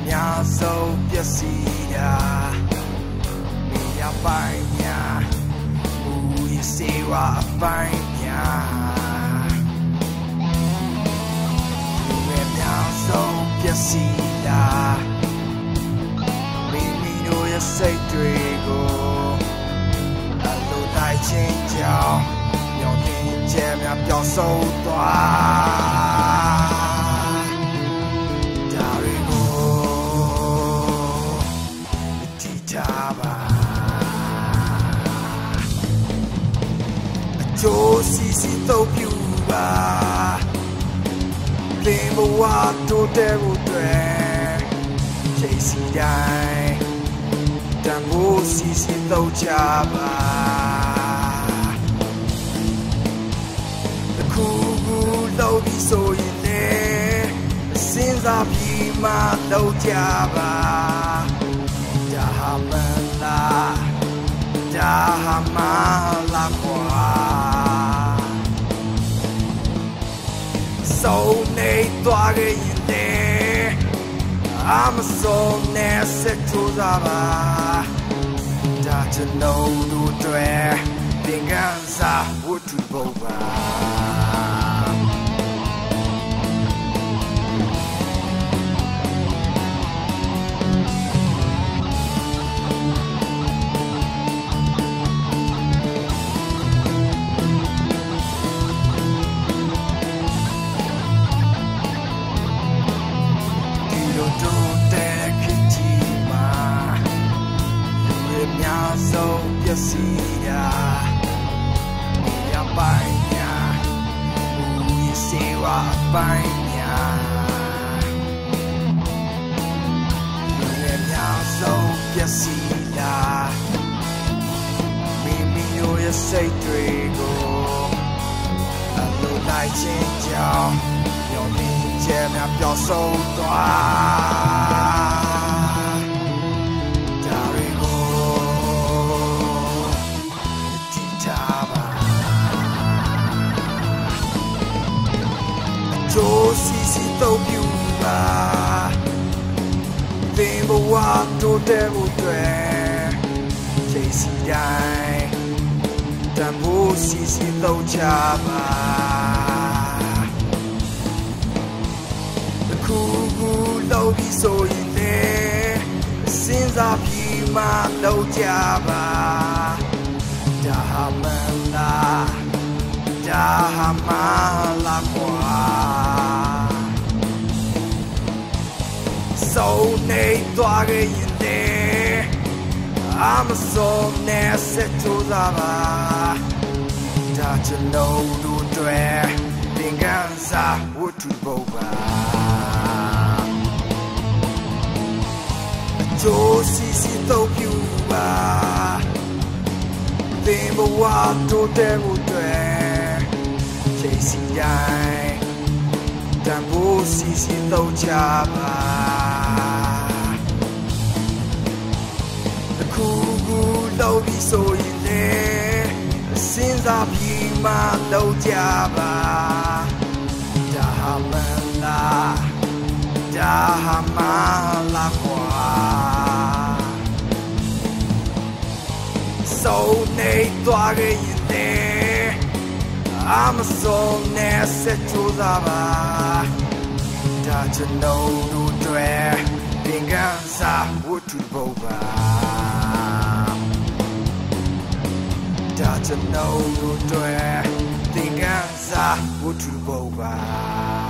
များဆုံးပျက်စီးတာနေရာပိုင်းများဘူးရစေဝါအပိုင်းများလူများဆုံးပျက်စီးတာမိမိတို့ရဲ့စိတ်တွေကိုအလိုတိုင်းချင်းကြောင့်ညောင်းတင်ချဲများပျောက်ဆုံးသွားကျိုးစီစီတော့ပြူပါလင်းဘဝတိုးတဲ့ဖို့အတွက်ချိန်စီတိုင်းတန်ဖိုးစီစီတော့ချပါအခုလောက်ပြီးဆိုရင်လည်းစဉ်းစားပြီးမှတော့ကြပါဒါဟာမလားဒါဟာမလားကွာဆုံးနေသွားခဲ့ရင်လည်းအမဆုံးနဲ့ဆက်ထူစားပါဒါကျွန်တော်တို့တွေသင်ခန်းစာဝတ္ထုပုံပါဆုံးပျက်စီးတာနေရာပိုင်းများဘူးရစေဝါပိုင်းများလူများဆုံးပျက်စီးတာမိမိတို့ရဲ့စိတ်တွေကိုအလိုလိုက်ချင်းကြောင့်ညောင်းနေချဲများပျောက်ဆုံးသွားကျိုးစီစီတော့ပြူပါသင်ဘဝတိုးတဲ့ဖို့အတွက်ချိန်စီတိုင်းတန်ဖိုးစီစီတော့ချပါအခုလောက်ပြီးဆိုရင်လည်းစဉ်းစားပြီးမှတော့ကြပါဒါဟာမလားဒါဟာမလားကွာဆုံးနေသွားခဲ့ရင်လည်းအမဆုံးနဲ့ဆက်ထူစားပါဒါကျွန်တော်တို့တွေသင်ခန်းစာဝတ္ထုပုံပါအကျိုးစီစီတော့ပြူပါသင်ဘဝတိုးတဲ့ဖို့အတွက်ချိန်စီတိုင်းတန်ဖိုးစီစီတော့ချပါအခုလောက်ပြီးဆိုရင်လည်းစဉ်းစားပြီးမှတော့ကြပါဒါဟာမလားဒါဟာမလားကွာဆုံးနေသွားခဲ့ရင်လည်းအမဆုံးနဲ့ဆက်ထူစားပါဒါကျွန်တော်တို့တွေသင်ခန်းစာဝတ္ထုပုံပါဒါကျွန်တော်တို့တွေသင်ခန်းစာဝတ္ထုပုံပါ